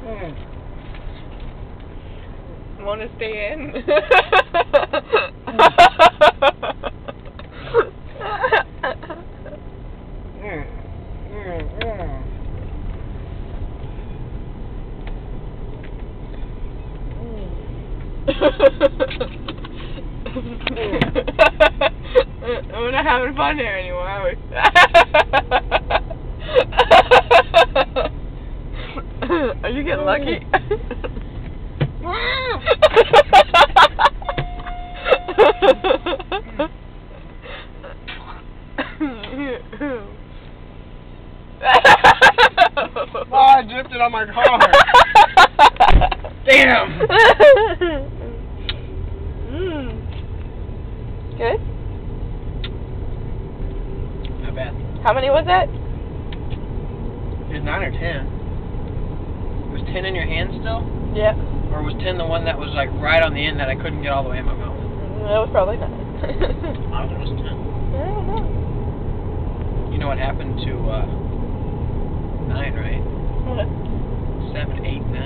Want to stay in? We're not having fun here anymore, are we? Are you getting lucky? Oh, I drifted on my car. Damn. Good? Not bad. How many was that? Is 9 or 10? Was 10 in your hand still? Yeah. Or was 10 the one that was like right on the end that I couldn't get all the way in my mouth? That was probably 9. I thought it was 10. I don't know. You know what happened to 9, right? What? 7, 8, 9.